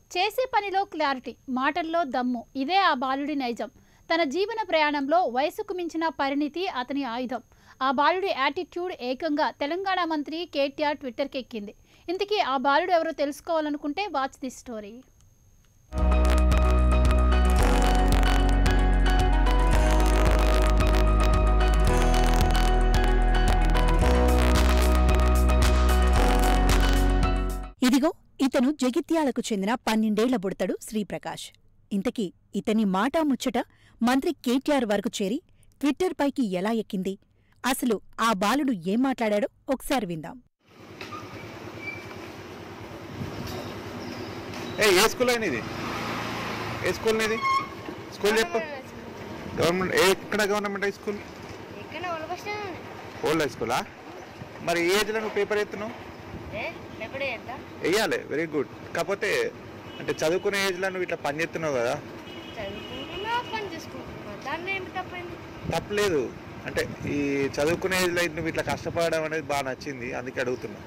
చేసే పనిలో క్లారిటీ, మాటల్లో దమ్ము. ఇదే ఆ బాలుడి నైజం. తన జీవన ప్రయాణంలో వయసుకు మించిన పరిణితి అతని ఆయుధం. ఆ బాలుడి యాటిట్యూడ్ ఏకంగా తెలంగాణ మంత్రి కేటీఆర్ ట్విట్టర్కి ఎక్కింది. ఇంతకీ ఆ బాలుడు ఎవరో తెలుసుకోవాలనుకుంటే వాచ్ ది స్టోరీ. ఇదిగో ఇతను జగిత్యాలకు చెందిన 12 ఏళ్ల బుడతడు శ్రీప్రకాష్. ఇంతకీ ఇతని మాటా ముచ్చట మంత్రి కేటీఆర్ వరకు చేరి ట్విట్టర్ పైకి ఎలా ఎక్కింది? అసలు ఆ బాలుడు ఏం మాట్లాడాడో ఒకసారి విందాం. ఏ స్కూల్ అయినది? ఏ స్కూల్ నీది? స్కూల్ చెప్పు. గవర్నమెంట్ ఎక్కడ government high school? Old high స్కూలా? మరి ఏ ఏజ్లో నువ్వు పేపర్ ఎత్తున్నావు? వెయ్యాలి, వెరీ గుడ్. కాకపోతే అంటే చదువుకునే ఏజ్లో నువ్వు ఇట్లా పని చేస్తున్నావు కదా, తప్పలేదు. అంటే ఈ చదువుకునే ఏజ్లో నువ్వు ఇట్లా కష్టపడడం అనేది బాగా నచ్చింది, అందుకే అడుగుతున్నా.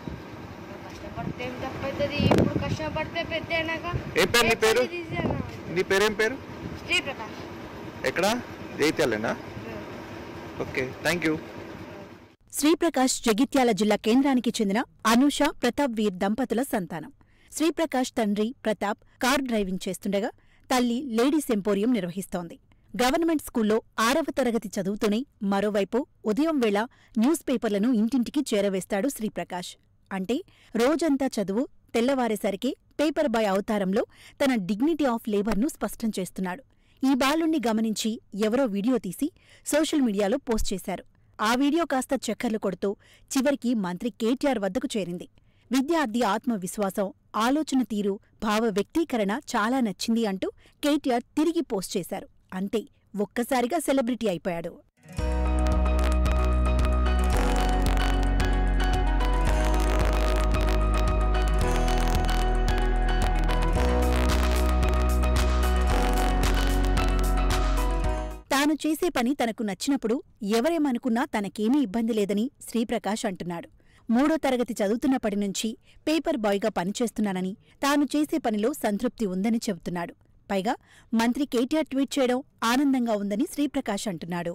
ఏం పేరు నీ పేరు? నీ పేరేం పేరు? ఎక్కడ? జగిత్యాలేనా? Okay, thank you. Sriprakash Jagtial జిల్లా కేంద్రానికి చెందిన అనూష, ప్రతాప్ వీర్ దంపతుల సంతానం. శ్రీప్రకాష్ తండ్రి ప్రతాప్ కార్ డ్రైవింగ్ చేస్తుండగా తల్లి లేడీస్ ఎంపోరియం నిర్వహిస్తోంది. గవర్నమెంట్ స్కూల్లో 6వ తరగతి చదువుతూనే మరోవైపు ఉదయం వేళ న్యూస్ పేపర్లను ఇంటింటికి చేరవేస్తాడు శ్రీప్రకాష్. అంటే రోజంతా చదువు, తెల్లవారేసరికి పేపర్ బాయ్ అవతారంలో తన డిగ్నిటీ ఆఫ్ లేబర్ను స్పష్టం చేస్తున్నాడు. ఈ బాలుణ్ణి గమనించి ఎవరో వీడియో తీసి సోషల్ మీడియాలో పోస్ట్ చేశారు. ఆ వీడియో కాస్త చక్కర్లు కొడుతూ చివరికి మంత్రి కేటీఆర్ వద్దకు చేరింది. విద్యార్థి ఆత్మవిశ్వాసం, ఆలోచన తీరు, భావ వ్యక్తీకరణ చాలా నచ్చింది అంటూ కేటీఆర్ తిరిగి పోస్ట్ చేశారు. అంతే, ఒక్కసారిగా సెలబ్రిటీ అయిపోయాడు. తాను చేసే పని తనకు నచ్చినప్పుడు ఎవరేమనుకున్నా తనకేమీ ఇబ్బంది లేదని శ్రీప్రకాష్ అంటున్నాడు. 3వ తరగతి చదువుతున్నప్పటి నుంచి పేపర్ బాయ్గా పనిచేస్తున్నానని, తాను చేసే పనిలో సంతృప్తి ఉందని చెబుతున్నాడు. పైగా మంత్రి కేటీఆర్ ట్వీట్ చేయడం ఆనందంగా ఉందని శ్రీప్రకాష్ అంటున్నాడు.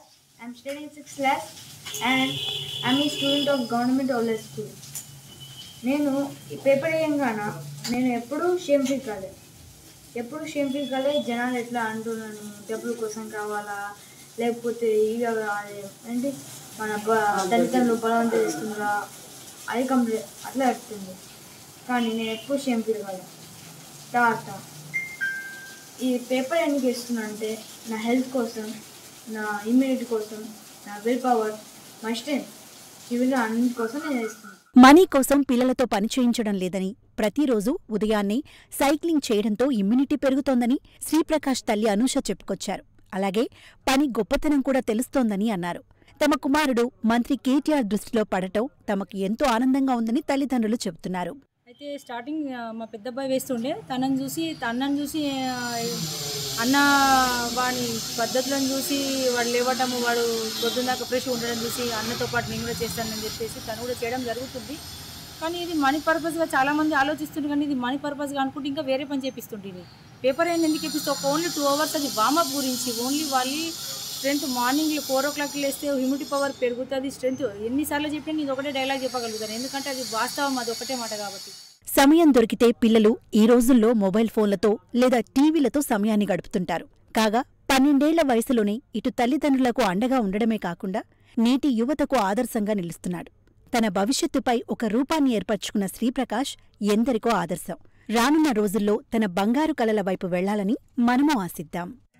నేను పేపర్ వేయంగానా నేను ఎప్పుడూ షేమ్ ఫీల్ కాలేదు. జనాలు ఎట్లా అంటున్నాను, డబ్బుల కోసం కావాలా, లేకపోతే ఇక ఏంటి మన తల్లిదండ్రులు బలవంతం చేస్తున్నారా, అది కంప్లీట్ అట్లా చెప్తుంది. కానీ నేను ఎప్పుడు షేమ్ ఫీల్ కాలేదు. తర్వాత ఈ పేపర్ ఎందుకు ఇస్తున్నా అంటే నా హెల్త్ కోసం, నా ఇమ్యూనిటీ కోసం, నా విల్ పవర్, మై స్ట్రెంత్, ఇవి అన్నింటి కోసం నేను ఇస్తున్నాను. మనీ కోసం పిల్లలతో పని చేయించడం లేదని, ప్రతిరోజు ఉదయాన్నే సైక్లింగ్ చేయడంతో ఇమ్యూనిటీ పెరుగుతోందని శ్రీప్రకాష్ తల్లి అనూష చెప్పుకొచ్చారు. అలాగే పని గొప్పతనం కూడా తెలుస్తోందని అన్నారు. తమ కుమారుడు మంత్రి కేటీఆర్ దృష్టిలో పడటం తమకు ఎంతో ఆనందంగా ఉందని తల్లిదండ్రులు చెబుతున్నారు. అయితే స్టార్టింగ్ మా పెద్దబ్బాయి వేస్తుండే, తనని చూసి అన్న వాడి పద్ధతులను చూసి వాడు లేవటము, వాడు పొద్దున్నాక ఫ్రెష్ ఉండడం చూసి అన్నతో పాటు నేను కూడా చేస్తానని చెప్పేసి తను కూడా చేయడం జరుగుతుంది. కానీ ఇది మనీ పర్పస్గా చాలామంది ఆలోచిస్తుంది, కానీ ఇది మనీ పర్పస్గా అనుకుంటే ఇంకా వేరే పని చేపిస్తుంటుంది. పేపర్ అయినా ఎందుకు ఇప్పిస్తే ఓన్లీ 2 hours అది వామప్ గురించి, ఓన్లీ వాళ్ళ స్ట్రెంత్ మార్నింగ్ 4 o'clock లేస్తే హ్యూమిడిటీ పవర్ పెరుగుతుంది, స్ట్రెంత్ ఎన్నిసార్లు చెప్పినా నేను ఒకటే డైలాగ్ చెప్పగలుగుతాను, ఎందుకంటే అది వాస్తవం, అది ఒకటే మాట కాబట్టి. సమయం దొరికితే పిల్లలు ఈ రోజుల్లో మొబైల్ ఫోన్లతో లేదా టీవీలతో సమయాన్ని గడుపుతుంటారు. కాగా 12 ఏళ్ల వయసులోనే ఇటు తల్లిదండ్రులకు అండగా ఉండడమే కాకుండా నేటి యువతకు ఆదర్శంగా నిలుస్తున్నాడు. తన భవిష్యత్తుపై ఒక రూపాన్ని ఏర్పరచుకున్న శ్రీప్రకాష్ ఎందరికో ఆదర్శం. రానున్న రోజుల్లో తన బంగారు కలల వైపు వెళ్లాలని మనము ఆశిద్దాం.